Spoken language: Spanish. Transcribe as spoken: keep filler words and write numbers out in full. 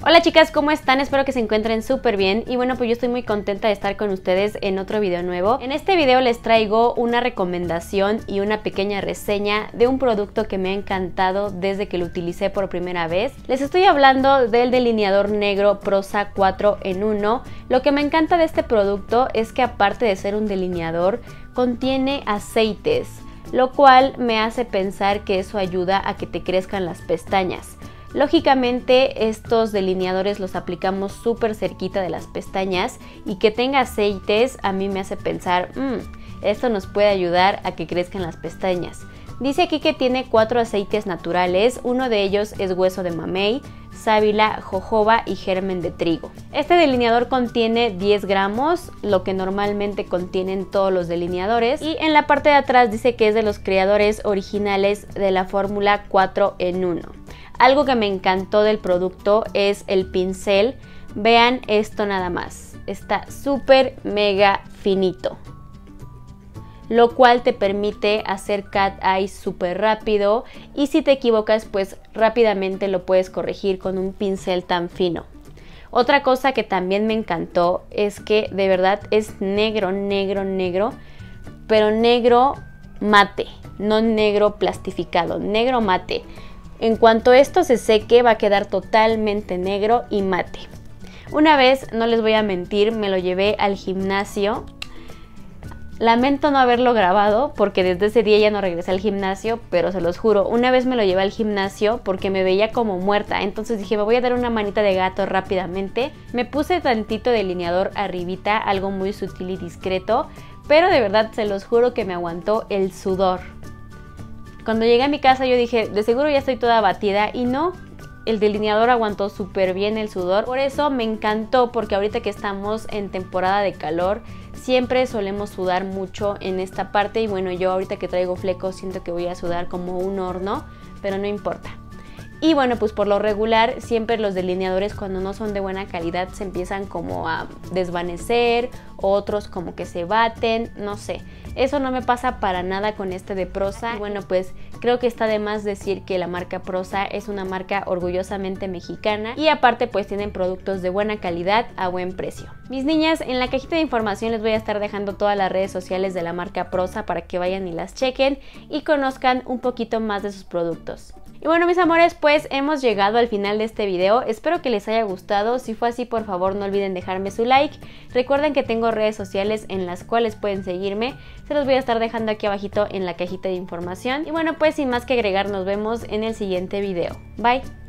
Hola chicas, ¿cómo están? Espero que se encuentren súper bien y bueno, pues yo estoy muy contenta de estar con ustedes en otro video nuevo. En este video les traigo una recomendación y una pequeña reseña de un producto que me ha encantado desde que lo utilicé por primera vez. Les estoy hablando del delineador negro Prosa cuatro en uno. Lo que me encanta de este producto es que aparte de ser un delineador, contiene aceites, lo cual me hace pensar que eso ayuda a que te crezcan las pestañas. Lógicamente estos delineadores los aplicamos súper cerquita de las pestañas y que tenga aceites a mí me hace pensar, mmm, esto nos puede ayudar a que crezcan las pestañas. Dice aquí que tiene cuatro aceites naturales, uno de ellos es hueso de mamey, sábila, jojoba y germen de trigo. Este delineador contiene diez gramos, lo que normalmente contienen todos los delineadores, y en la parte de atrás dice que es de los creadores originales de la fórmula cuatro en uno. Algo que me encantó del producto es el pincel. Vean esto nada más. Está súper mega finito, lo cual te permite hacer cat eye súper rápido y si te equivocas pues rápidamente lo puedes corregir con un pincel tan fino. Otra cosa que también me encantó es que de verdad es negro, negro, negro, pero negro mate, no negro plastificado, negro mate. En cuanto esto se seque va a quedar totalmente negro y mate. Una vez, no les voy a mentir, me lo llevé al gimnasio. Lamento no haberlo grabado porque desde ese día ya no regresé al gimnasio, pero se los juro, una vez me lo llevé al gimnasio porque me veía como muerta. Entonces dije, me voy a dar una manita de gato rápidamente. Me puse tantito delineador arribita, algo muy sutil y discreto, pero de verdad se los juro que me aguantó el sudor. Cuando llegué a mi casa yo dije, de seguro ya estoy toda batida y no, el delineador aguantó súper bien el sudor. Por eso me encantó porque ahorita que estamos en temporada de calor, siempre solemos sudar mucho en esta parte y bueno, yo ahorita que traigo flecos siento que voy a sudar como un horno, pero no importa. Y bueno, pues por lo regular siempre los delineadores cuando no son de buena calidad se empiezan como a desvanecer, otros como que se baten, no sé. Eso no me pasa para nada con este de Prosa. Y bueno, pues creo que está de más decir que la marca Prosa es una marca orgullosamente mexicana y aparte pues tienen productos de buena calidad a buen precio. Mis niñas, en la cajita de información les voy a estar dejando todas las redes sociales de la marca Prosa para que vayan y las chequen y conozcan un poquito más de sus productos. Y bueno mis amores, pues hemos llegado al final de este video, espero que les haya gustado. Si fue así, por favor no olviden dejarme su like. Recuerden que tengo redes sociales en las cuales pueden seguirme, se los voy a estar dejando aquí abajito en la cajita de información. Y bueno, pues sin más que agregar, nos vemos en el siguiente video. Bye.